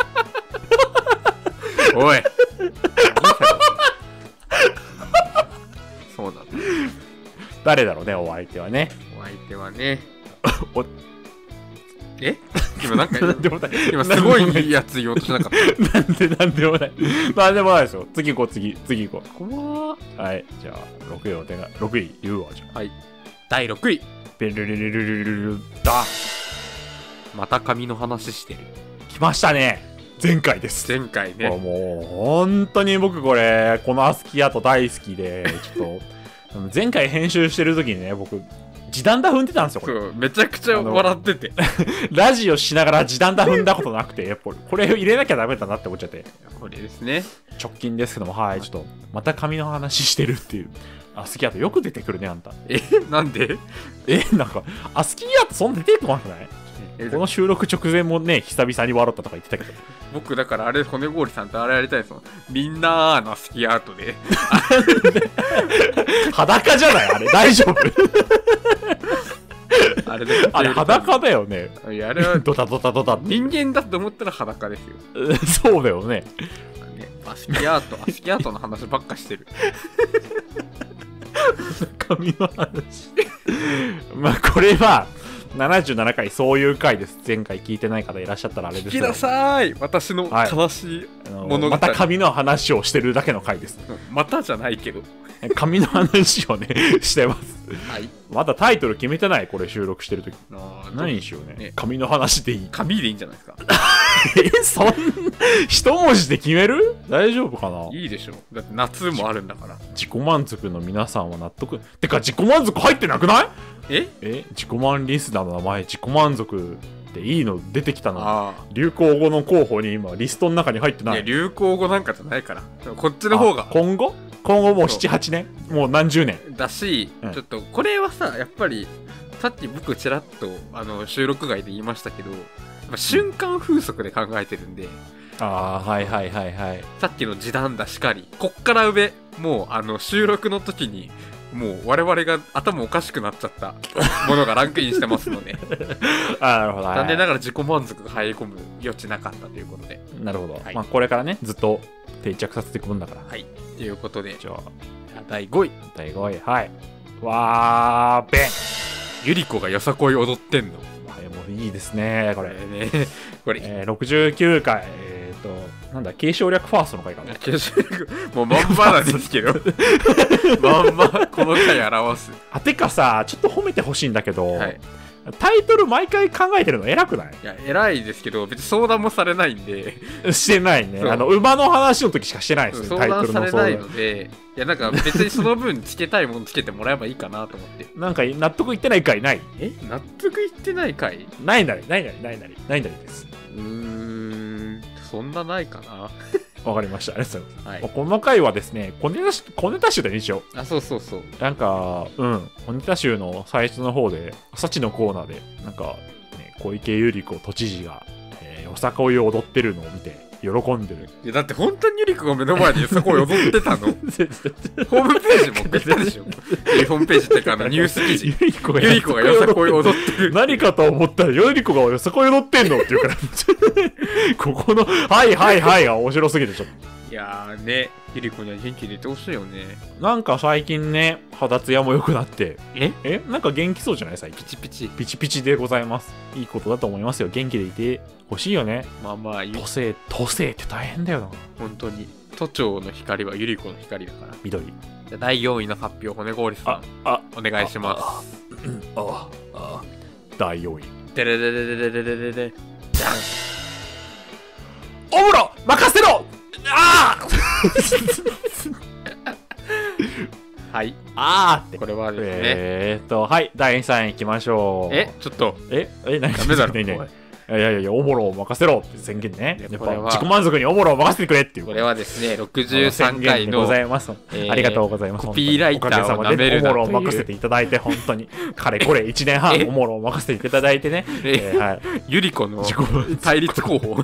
Speaker 1: おいそうなんだ。
Speaker 2: 誰だろうねお相手はね。
Speaker 1: お相手はね
Speaker 2: お
Speaker 1: え今なんか今すごいいいやつ言おうとしなかっ
Speaker 2: たなんでなんでもないなんでもないですよ。次行こう次次行こう。
Speaker 1: こわ
Speaker 2: はいじゃあろくいの手がろくい言うわ。じゃ
Speaker 1: あはいだいろくい
Speaker 2: ペルルルルルルルだ。
Speaker 1: また髪の話してる。
Speaker 2: 来ましたね。前回です。
Speaker 1: 前回ね。
Speaker 2: もう本当に僕これこのアスキーアート大好きでちょっと前回編集してる時にね僕時短だ踏んでたんですよこれ。
Speaker 1: そうめちゃくちゃ笑ってて
Speaker 2: ラジオしながら時短だ踏んだことなくてやっぱこれ入れなきゃダメだなって思っちゃって。
Speaker 1: これですね。
Speaker 2: 直近ですけどもはいちょっとまた髪の話してるっていうアスキーアートよく出てくるねあんた。
Speaker 1: えなんで
Speaker 2: えなんかアスキーアートそんな出てこなくない？この収録直前もね久々に笑ったとか言ってたけど
Speaker 1: 僕だからあれ骨氷さんとあれやりたいですもん。みんなのスキーアートで
Speaker 2: 裸じゃないあれ大丈夫
Speaker 1: あれで
Speaker 2: あれ裸だよね。
Speaker 1: いやあれは
Speaker 2: ドタドタドタ
Speaker 1: 人間だと思ったら裸ですよ
Speaker 2: そうだよね。
Speaker 1: ねアスキーアートアスキーアートの話ばっかしてる
Speaker 2: 髪の話まあこれはななじゅうななかいそういう回です。前回聞いてない方いらっしゃったらあれですけど
Speaker 1: 聞きなさい私の悲しい物語、
Speaker 2: はい、また髪の話をしてるだけの回です。
Speaker 1: またじゃないけど
Speaker 2: 髪の話をねしてます、
Speaker 1: はい、
Speaker 2: まだタイトル決めてない。これ収録してる時何にしよう ね, ね髪の話でいい
Speaker 1: 髪でいいんじゃないですか
Speaker 2: えそんな一文字で決める？大丈夫かな？
Speaker 1: いいでしょ。だって夏もあるんだから。
Speaker 2: 自己満足の皆さんは納得。てか自己満足入ってなくない？
Speaker 1: え
Speaker 2: え自己満リスナーの名前自己満足っていいの出てきたの。流行語の候補に今リストの中に入ってない。
Speaker 1: いや流行語なんかじゃないから。こっちの方が
Speaker 2: 今後今後もうななはちねんもう何十年
Speaker 1: だし、うん、ちょっとこれはさやっぱりさっき僕ちらっとあの収録外で言いましたけど瞬間風速で考えてるんで、うん、
Speaker 2: ああはいはいはいはい。
Speaker 1: さっきの時短だしかりこっから上もうあの収録の時にもう我々が頭おかしくなっちゃったものがランクインしてますので
Speaker 2: あなるほど。
Speaker 1: 残念ながら自己満足が入り込む余地なかったということで。
Speaker 2: なるほど、はい、まあこれからねずっと定着させていくもんだから。
Speaker 1: はいということで
Speaker 2: じゃあ
Speaker 1: だいごい
Speaker 2: だいごいはいわーべん
Speaker 1: ゆり子がよさこい踊ってんの。
Speaker 2: はいもういいですねこれね
Speaker 1: これ、
Speaker 2: えー、ろくじゅうきゅうかいえっ、ー、となんだ継承略ファーストの回かな。
Speaker 1: 継承略もうまんまなんですけどまんまこの回表す。
Speaker 2: あてかさちょっと褒めてほしいんだけど、はい、 タイトル毎回考えてるの偉くない？
Speaker 1: いや、偉いですけど、別に相談もされないんで。
Speaker 2: してないね。あの、馬の話の時しかしてないですね、
Speaker 1: 相談されないので、いや、なんか別にその分つけたいものつけてもらえばいいかなと思って。
Speaker 2: なんか納得いってない回ない？
Speaker 1: え納得いってない回
Speaker 2: ないなり、ないなり、ないなり、ないなりです。
Speaker 1: うーん、そんなないかな。
Speaker 2: わかりました。ありがとうございます。
Speaker 1: はい、
Speaker 2: この回はですね、小ネタ、小ネタ集で一応。
Speaker 1: あ、そうそうそう。
Speaker 2: なんか、うん、小ネタ集の最初の方で、幸のコーナーで、なんか、ね、小池百合子都知事が、えー、よさこいを踊ってるのを見て、喜んでる。
Speaker 1: いや、だって本当にゆり子が目の前でよさこい踊ってたの。ホームページも送ったでしょ。ホームページってか、あのニュース記事。ゆり子がよさこい踊ってる。
Speaker 2: 何かと思ったら、ゆり子がよさこい踊ってんのって言うから、ここの、はいはいはいが面白すぎてちょっと。
Speaker 1: いやーね、ゆり子には元気でいてほしいよね。
Speaker 2: なんか最近ね、肌ツヤも良くなって。
Speaker 1: え
Speaker 2: えなんか元気そうじゃない最近。
Speaker 1: ピチピチ。
Speaker 2: ピチピチでございます。いいことだと思いますよ。元気でいてほしいよね。
Speaker 1: まあまあ、
Speaker 2: 都政、都政って大変だよな。
Speaker 1: 本当に。都庁の光はゆり子の光だから。
Speaker 2: 緑。
Speaker 1: じゃだいよんいの発表、骨氷さん。
Speaker 2: あ、あ、
Speaker 1: お願いします。
Speaker 2: あ、あ、あ、だいよんい。
Speaker 1: でれれれれれれれれれ。じゃん。
Speaker 2: おもろ任せろああ
Speaker 1: はい。
Speaker 2: あーって。
Speaker 1: これはですね。
Speaker 2: えーっと、はい、だいさんいきましょう。
Speaker 1: え、ちょっと。
Speaker 2: え、え、何
Speaker 1: ダメだろ。
Speaker 2: ねねいやいやいや、おもろを任せろって宣言ね。やっぱ
Speaker 1: これは
Speaker 2: 自己満足におもろを任せてくれっていう。
Speaker 1: これはですね、ろくじゅうさんかいの。
Speaker 2: ございます。
Speaker 1: えー
Speaker 2: ありがとうございます。
Speaker 1: コピーライターを舐めるな
Speaker 2: おもろを任せていただいて、本当に。かれこれいちねんはん、おもろを任せていただいてね。
Speaker 1: え
Speaker 2: ーはい、
Speaker 1: ゆり子の対立候補。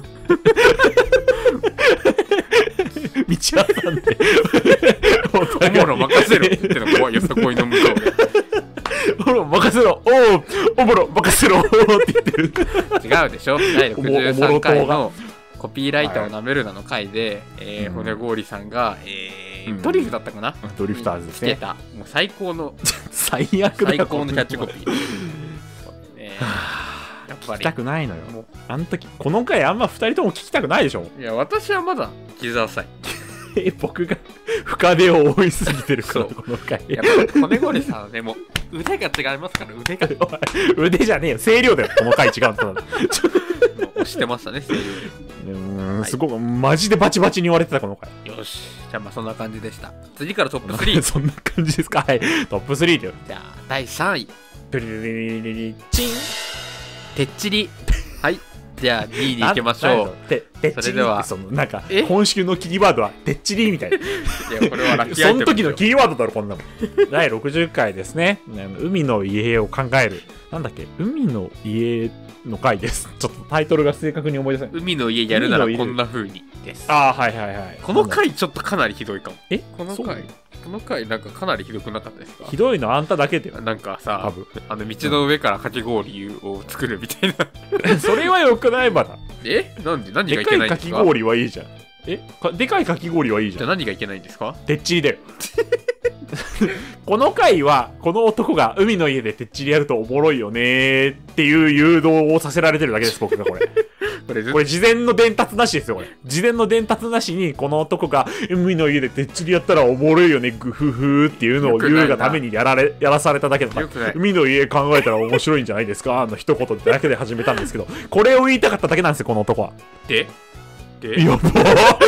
Speaker 2: 道挟んで
Speaker 1: おもろ任せろっての怖いよさこいの向こうで。
Speaker 2: おもろ任せろおおおもろ任せろって言ってる。
Speaker 1: 違うでしょ。だいろくじゅうさんかいのコピーライターをなめるなの回で、えー、骨氷さんが、えー、ドリフだったかな、
Speaker 2: ドリフターズですね。
Speaker 1: つけたもう最高の
Speaker 2: 最悪だ
Speaker 1: 最高のキャッチコピー。ね、やっぱり
Speaker 2: 聞きたくないのよ。あの時この回あんまふたりとも聞きたくないでしょ。
Speaker 1: いや私はまだ聞いてください。
Speaker 2: え僕が深手を追いすぎてるからこの回。
Speaker 1: やっぱ骨氷さんはねもう腕が違いますから腕が
Speaker 2: 腕じゃねえよ声量だよこの回違うんだ。
Speaker 1: 押してましたね声量で。
Speaker 2: うん、はい、すごくマジでバチバチに言われてたこの回。
Speaker 1: よしじゃあまあそんな感じでした。次からトップスリー。
Speaker 2: そんな感じですか。はいトップスリーで。
Speaker 1: じゃあだいさんい
Speaker 2: プリリリリリチン
Speaker 1: てっちり。はいじゃあにいに行きましょう。
Speaker 2: ててっちりってそのなんか今週のキーワードはてっちりみたいな。い
Speaker 1: やこれはラッキーアイテム。
Speaker 2: その時のキーワードだろこんなもん。だいろくじゅっかいですね。海の家を考える。なんだっけ海の家の回です。ちょっとタイトルが正確に思い出せない。
Speaker 1: 海の家やるならこんな風にです。
Speaker 2: ああはいはいはい。
Speaker 1: この回ちょっとかなりひどいかも。
Speaker 2: え
Speaker 1: この回この回なんかかなりひどくなかったですか。
Speaker 2: ひどいのあんただけで。なん
Speaker 1: かさあの道の上からかき氷を作るみたいな。
Speaker 2: それはよくないばだ。
Speaker 1: えなんで何がいけないんですか。
Speaker 2: でかいかき氷はいいじゃん。えでかいかき氷はいいじゃん。
Speaker 1: じゃあ何がいけないんですか。
Speaker 2: てっちりだよ。この回はこの男が海の家でてっちりやるとおもろいよねーっていう誘導をさせられてるだけです僕がこれ。これこれ事前の伝達なしですよこれ。事前の伝達なしにこの男が海の家でてっちりやったらおもろいよねグフフーっていうのを言うがためにやられやらされただけだから。海の家考えたら面白いんじゃないですかあの一言だけで始めたんですけどこれを言いたかっただけなんですよこの男は。
Speaker 1: でで
Speaker 2: やばー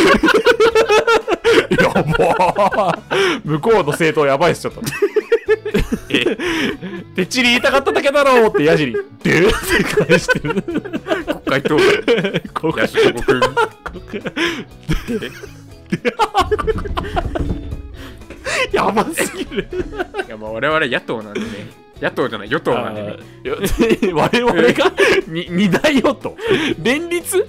Speaker 2: やばー向こうの政党やばいっすちょっと。えてっちり言いたかっただけだろうってやじりでって返してる。
Speaker 1: 国会答弁国会答弁
Speaker 2: やばすぎる。
Speaker 1: いやまあ我々野党なんでね野党じゃない与党なんでね
Speaker 2: 我々がに二大与党連立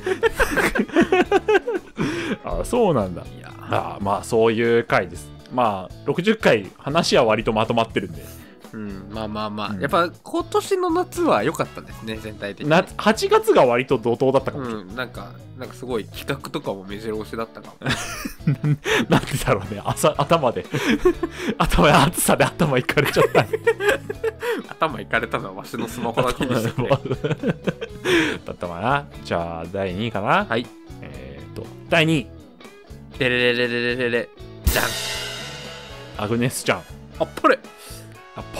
Speaker 2: あそうなんだ。いやあまあそういう回です。まあろくじゅっかい話は割とまとまってるんで。
Speaker 1: うん、まあまあまあ、うん、やっぱ今年の夏は良かったですね全体的に。
Speaker 2: なはちがつが割と怒涛だったかもしれない、
Speaker 1: うん、なんかなんかすごい企画とかも目白押しだったかも。
Speaker 2: なんでだろうね朝頭で頭暑さで頭いかれちゃった
Speaker 1: 頭いかれたのはわしのスマホだけにしてね
Speaker 2: だったかな。じゃあだいにいかな。
Speaker 1: はい
Speaker 2: えー、っとだいにい
Speaker 1: デレレレレレレレじゃん
Speaker 2: アグネスちゃん。
Speaker 1: あっぱれ
Speaker 2: あっぱれ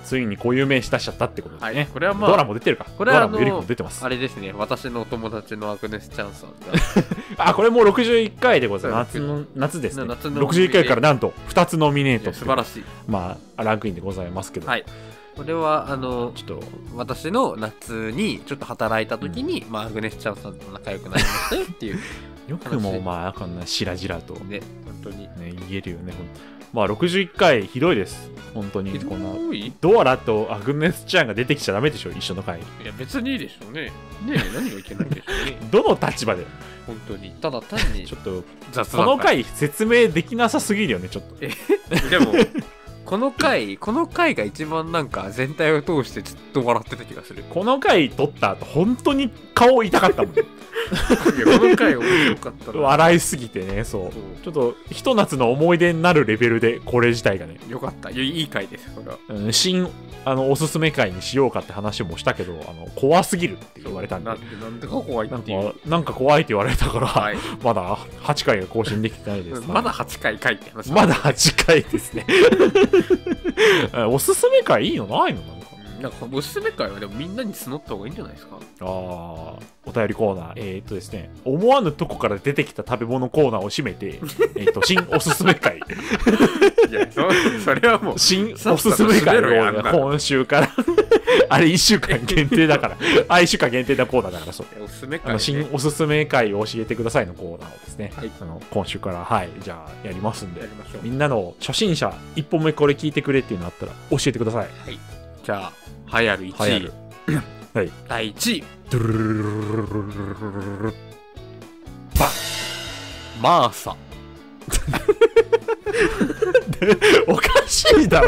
Speaker 2: ついに固有名詞出しちゃったってことでね、はい、
Speaker 1: これはまあ
Speaker 2: ドラも出てるか、
Speaker 1: これはあの
Speaker 2: ドラもユリコも出てます。
Speaker 1: あれですね、私のお友達のアグネス・チャンさん
Speaker 2: があ、これもうろくじゅういっかいでございます。夏の夏ですね。
Speaker 1: 夏の
Speaker 2: ろくじゅういっかいからなんとふたつノミネート、
Speaker 1: 素晴らしい、
Speaker 2: まあランクインでございますけど、
Speaker 1: はい、これはあの
Speaker 2: ちょっと
Speaker 1: 私の夏にちょっと働いた時に、うん、まあアグネス・チャンさんと仲良くなりましたよっていう
Speaker 2: よくもまあこんなしらじらと
Speaker 1: ね、本当に
Speaker 2: ね言えるよね。まあろくじゅういっかいひどいです。本当にこんな
Speaker 1: ひ
Speaker 2: ドアラとアグネスちゃんが出てきちゃダメでしょ、一緒の回。い
Speaker 1: や別にいいでしょうね。ねえ何がいけないんでしょうね。
Speaker 2: どの立場で
Speaker 1: 本当にただ単に
Speaker 2: ちょっと
Speaker 1: 雑
Speaker 2: この回説明できなさすぎるよね、ちょっと。
Speaker 1: えでもこの回この回が一番なんか全体を通してずっと笑ってた気がする。
Speaker 2: この回撮った後本当に顔痛かったもん。
Speaker 1: いやこの回面白かったな。
Speaker 2: 笑いすぎてね、そう。ちょっとひと夏の思い出になるレベルでこれ自体がね。
Speaker 1: よかった。いいいい回ですこれは。
Speaker 2: うん、新あのおすすめ回にしようかって話もしたけど、あの怖すぎるって言われたんで。
Speaker 1: なんでなんでか怖いっていう。
Speaker 2: なんかなんか怖いって言われたから、はい、まだはちかいが更新できてないです。
Speaker 1: まだはちかいかいって話。
Speaker 2: まだはちかいですね。おすすめ回いいのないの？
Speaker 1: なんかおすすめ会はでもみんなに募った方がいいんじゃないですか。
Speaker 2: ああ、お便りコーナー。えー、っとですね、思わぬとこから出てきた食べ物コーナーを締めて、えーっと、新おすすめ会。
Speaker 1: いや、そ、それはもう、
Speaker 2: 新おすすめ会を今週から、あれいっしゅうかん限定だから、あ、いっしゅうかん限定なコーナーだから、そう。
Speaker 1: おすすめ会、
Speaker 2: ね、あの新おすすめ会を教えてくださいのコーナーをですね、
Speaker 1: はい、
Speaker 2: あの今週から、はい、じゃあやりますんで、
Speaker 1: やりましょう。
Speaker 2: みんなの初心者、一本目これ聞いてくれっていうのあったら教えてください。
Speaker 1: はい。じゃあ、流行るいちい。
Speaker 2: はい。
Speaker 1: だいいちい。バンマーサ。
Speaker 2: おかしいだろ。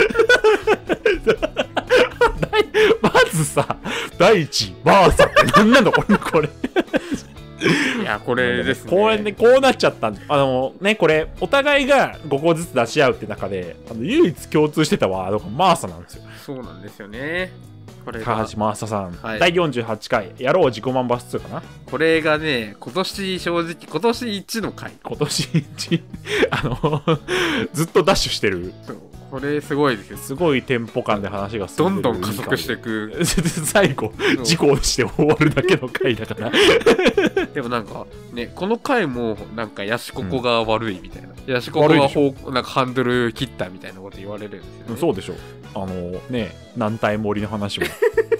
Speaker 2: まずさ、だいいちい、マーサって何なのこれ、これ。
Speaker 1: いや、これですね。
Speaker 2: こうね、こうなっちゃったんあのね、これ、お互いがごこずつ出し合うって中で、あの唯一共通してたワードがマーサなんですよ。
Speaker 1: そうなんですよね。これが
Speaker 2: 高橋マーサさん、
Speaker 1: はい、
Speaker 2: だいよんじゅうはちかい、やろう自己満バスツーかな。
Speaker 1: これがね、今年正直、今年いちの回。
Speaker 2: 今年いち、あの、ずっとダッシュしてる。
Speaker 1: そう。これすごいですよ。
Speaker 2: すごいテンポ感で話が
Speaker 1: どんどん加速していく。
Speaker 2: 最後、事故して終わるだけの回だから。
Speaker 1: でもなんか、ね、この回も、なんか、ヤシココが悪いみたいな。うん、ヤシココがなんかハンドル切ったみたいなこと言われるんですよね。
Speaker 2: そうでしょ。あのね、軟体森の話も。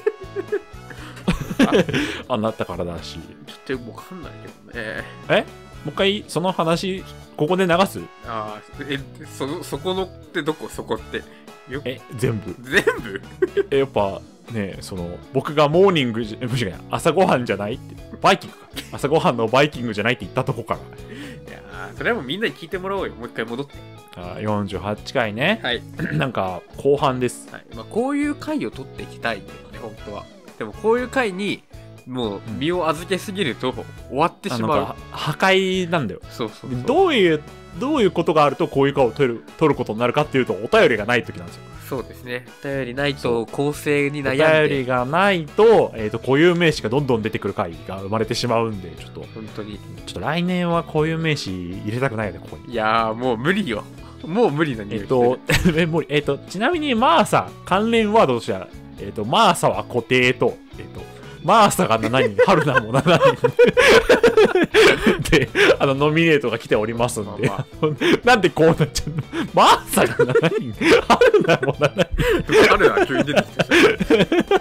Speaker 2: あなったからだし。
Speaker 1: ちょっとわかんないけどね。
Speaker 2: えもう一回その話ここで流す？
Speaker 1: ああ、え、そ、そこのってどこそこって。
Speaker 2: よえ、全部。
Speaker 1: 全部
Speaker 2: え、やっぱね、その、僕がモーニングじゃ、むしろ朝ごはんじゃないって、バイキングか。朝ごはんのバイキングじゃないって言ったとこから。
Speaker 1: いやー、それはもうみんなに聞いてもらおうよ。もう一回戻って。
Speaker 2: あー、よんじゅうはちかいね。
Speaker 1: はい。
Speaker 2: なんか、後半です。
Speaker 1: はい。まあ、こういう回を取っていきたいんだよね、本当は。でも、こういう回に、もう身を預けすぎると終わってしまう。
Speaker 2: なんか破壊なんだよ。
Speaker 1: そうそうそう。
Speaker 2: どういうどういうことがあるとこういう顔を取る取ることになるかっていうと、お便りがない時なんですよ。
Speaker 1: そうですね。お便りないと構成に悩んで。
Speaker 2: お便りがないと、えっと固有名詞がどんどん出てくる回が生まれてしまうんで、ちょっと
Speaker 1: 本当に
Speaker 2: ちょっと来年は固有名詞入れたくないよね、ここに。
Speaker 1: いやーもう無理よ。もう無理な匂い。
Speaker 2: えっと無理。えっとちなみにマーサ関連ワードとしては、えっとマーサは固定と、えっとマーサがしちにん、春菜もしちにんで、あの、ノミネートが来ておりますんで、まあまあ、なんでこうなっちゃうの？マーサがしちにん、春菜もしちにん。
Speaker 1: 春菜急に出てきたし。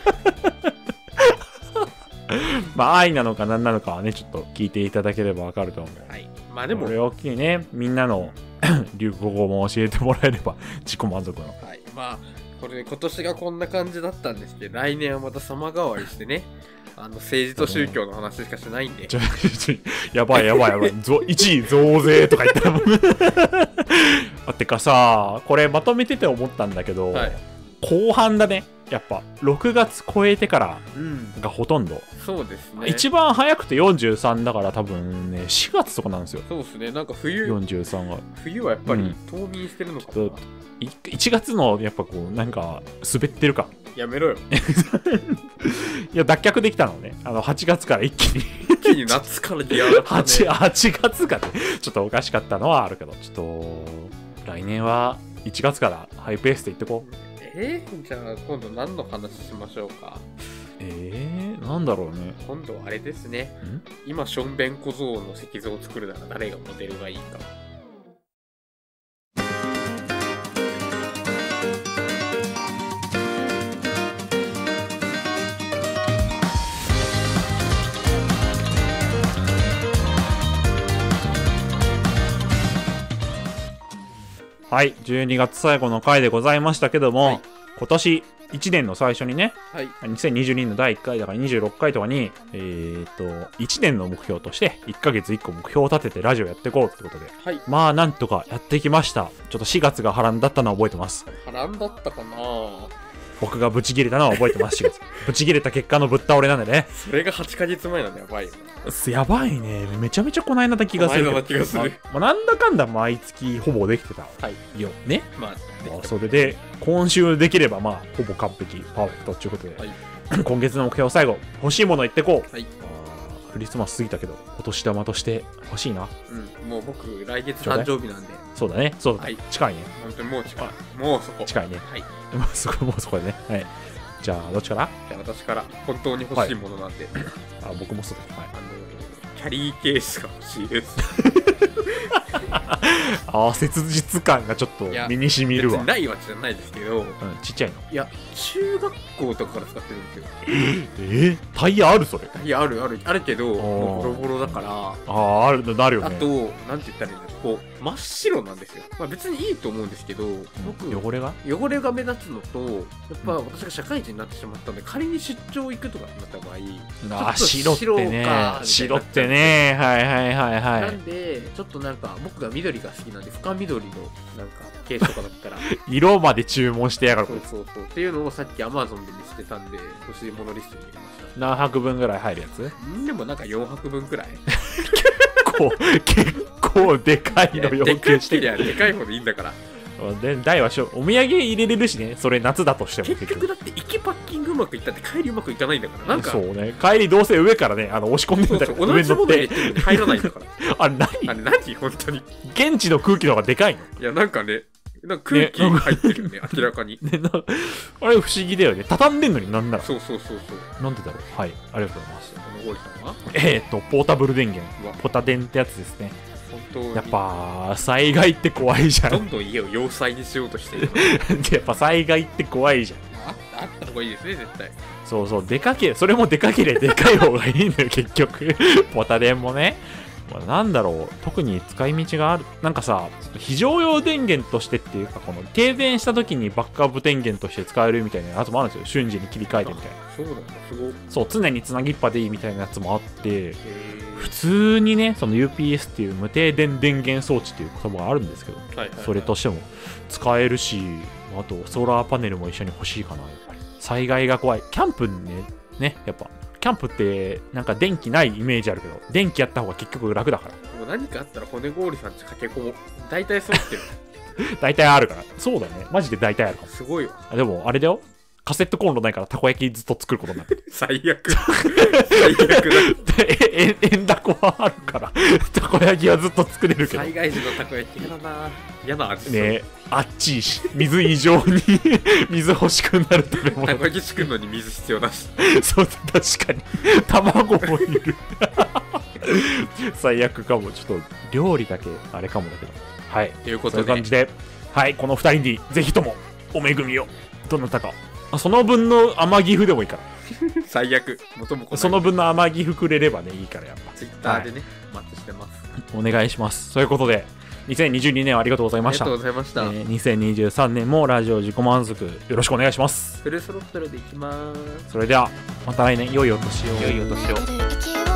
Speaker 2: まあ、愛なのか何なのかはね、ちょっと聞いていただければわかると思う。
Speaker 1: はい。まあでも、
Speaker 2: これを機にね、みんなの流行語も教えてもらえれば、自己満足の。
Speaker 1: はい。まあ、これ今年がこんな感じだったんですけど、来年はまた様変わりしてね、あの政治と宗教の話しかしないんで。
Speaker 2: やばいやばいやばい。いちい増税とか言ったらもん。あてかさ、これまとめてて思ったんだけど、はい、後半だね。やっぱろくがつ超えてからがほとんど、
Speaker 1: うん、そうですね。
Speaker 2: 一番早くてよんじゅうさんだから多分ねしがつとかなんですよ。
Speaker 1: そうですね。なんか冬
Speaker 2: よんじゅうさんは
Speaker 1: 冬はやっぱり冬眠してるのかな、うん、
Speaker 2: いちがつのやっぱこうなんか滑ってるか
Speaker 1: やめろよ。
Speaker 2: いや脱却できたのね。あのはちがつから一気に
Speaker 1: 一気に夏からギア上がった、ね、
Speaker 2: 8, はちがつがねちょっとおかしかったのはあるけど、ちょっと来年はいちがつからハイペースでいってこう。
Speaker 1: えー、じゃあ今度何の話しましょうか。
Speaker 2: えー、なんだろうね。
Speaker 1: 今度はあれですね。
Speaker 2: ん
Speaker 1: 今しょんべん小僧の石像を作るなら誰がモデルがいいか。
Speaker 2: はい、じゅうにがつ最後の回でございましたけども、はい、今年いちねんの最初にね、はい、にせんにじゅうにねんのだいいっかいだからにじゅうろっかいとかに、えー、っといちねんの目標としていっかげついっこ目標を立ててラジオやっていこうってことで、はい、まあなんとかやってきました。ちょっとしがつが波乱だったのは覚えてます。
Speaker 1: 波乱だったかな。
Speaker 2: 僕がブチ切れたのは覚えてますしがつブチ切れた結果のぶっ倒れなんでね。
Speaker 1: それがはちかげつまえなんだ。やばいよ。
Speaker 2: やばいね。めちゃめちゃこないな気がする。
Speaker 1: こないな気がする。
Speaker 2: まあ、なんだかんだ毎月ほぼできてたよ、はい、ね。まあ、まあ、それで今週できればまあほぼ完璧パーフェクトということで、はい、今月の目標最後欲しいもの言ってこう。はい、クリスマス過ぎたけどお年玉として欲しいな。
Speaker 1: うん、もう僕来月誕生日なんで。
Speaker 2: そうだね、そうだ、はい、近いね。
Speaker 1: 本当にもう近い。もうそこ。
Speaker 2: 近いね。
Speaker 1: はい。
Speaker 2: もうそこ、もうそこでね。はい。じゃあどっちから？
Speaker 1: じゃあ私から本当に欲しいものなんで。
Speaker 2: はい、あ、僕もそうだ。はい。
Speaker 1: あのキャリーケースが欲しいです。
Speaker 2: ああ、切実感がちょっと身にしみるわ。
Speaker 1: 別にないわけじゃないですけど、うん、
Speaker 2: ちっちゃいの。
Speaker 1: いや、中学校とかから使ってるんですよ。
Speaker 2: えー、タイヤあるそれ？
Speaker 1: タイヤあるあるあるけど、もうボロボロだから。
Speaker 2: ああ、あるのなるよね。
Speaker 1: あと、なんて言ったらいいんだろう、こう真っ白なんですよ。まあ別にいいと思うんですけど、僕
Speaker 2: 汚れが
Speaker 1: 汚れが目立つのと、やっぱ私が社会人になってしまったので、仮に出張行くとかになった場合、
Speaker 2: ああ、白ってね、白ってね、はいはいはいはい。
Speaker 1: なんでちょっとなんか僕が緑が好きなんで深緑のなんかケースとかだったら
Speaker 2: 色まで注文してやがる。
Speaker 1: そうそうそうっていうのをさっき Amazon で見つけたんで欲しいものリストに入れました。
Speaker 2: 何泊分ぐらい入るやつ？
Speaker 1: んでもなんかよんはくぶんくらい。
Speaker 2: 結構結構でかいの要求して
Speaker 1: る。でかい方でいいんだから。
Speaker 2: で大はしょお土産入れれるしね、それ夏だとしても。
Speaker 1: 結局だって行きパッキングうまくいったって帰りうまくいかないんだから。なんか
Speaker 2: そうね、帰りどうせ上からね、あの押し込んでるんだから、
Speaker 1: 同じもの入れてるのに入らないんだから。
Speaker 2: あれ何？
Speaker 1: あれ何本当に。
Speaker 2: 現地の空気の方がでかいの？
Speaker 1: いやなんかね、なんか空気入ってるよね、明らかに。
Speaker 2: ね、なあれ不思議だよね。畳んでんのになんなら。
Speaker 1: そうそうそうそう。
Speaker 2: なんでだろう。はい、ありがとうございます。
Speaker 1: このゴリさんは？
Speaker 2: えーっとポータブル電源、ポタ電ってやつですね。やっぱ災害って怖いじゃん。
Speaker 1: どんどん家を要塞にしようとしてる。
Speaker 2: でやっぱ災害って怖いじゃん。
Speaker 1: あ, あった方がいいですね、絶対。
Speaker 2: そうそう、でかけそれもでかければでかい方がいいんだよ結局。ポタ電もね、なんだろう、特に使い道がある。なんかさ、非常用電源としてっていうか、この停電した時にバックアップ電源として使えるみたいなやつもあるんですよ。瞬時に切り替えてみたいな。
Speaker 1: そうなんだ、すごい。
Speaker 2: そう、常につなぎっぱでいいみたいなやつもあって、普通にね、その ユーピーエス っていう無停電電源装置っていう言葉があるんですけど、はいはいはい、それとしても使えるし、あとソーラーパネルも一緒に欲しいかな。やっぱり災害が怖い。キャンプね、ね、やっぱキャンプってなんか電気ないイメージあるけど、電気やった方が結局楽だから。
Speaker 1: もう何かあったら骨氷さんち駆け込もう。大体揃ってる。
Speaker 2: 大体あるから。そうだね。マジで大体ある。
Speaker 1: すごいわ。
Speaker 2: でもあれだよ。カセットコンロないからたこ焼きずっと作ることになる。
Speaker 1: 最悪。最悪だ。
Speaker 2: え、円高はあるから、たこ焼きはずっと作れるけど。
Speaker 1: 災害時のたこ焼き嫌だな。嫌な味
Speaker 2: ね。あっちいし、水異常に水欲しくなる食べ物。
Speaker 1: たこ焼き作るのに水必要だし。
Speaker 2: そう、確かに。卵もいる。最悪かも。ちょっと料理だけあれかもだけど。はい。
Speaker 1: ということで、
Speaker 2: そういう感じで、はい、このふたりにぜひともお恵みを。どなたか。その分の甘ギフでもいいから。
Speaker 1: 最悪。元も来ない。
Speaker 2: その分の甘ギフくれればね、いいからやっぱ。
Speaker 1: ツイッターでね、はい、お待ちしてます。
Speaker 2: お願いします。ということで、にせんにじゅうにねんはありがとうございました。
Speaker 1: ありがとうございました。
Speaker 2: えー、にせんにじゅうさんねんもラジオ自己満足よろしくお願いします。
Speaker 1: フルスロットルでいきます。
Speaker 2: それでは、また来年、良いお年を。
Speaker 1: 良いお年を。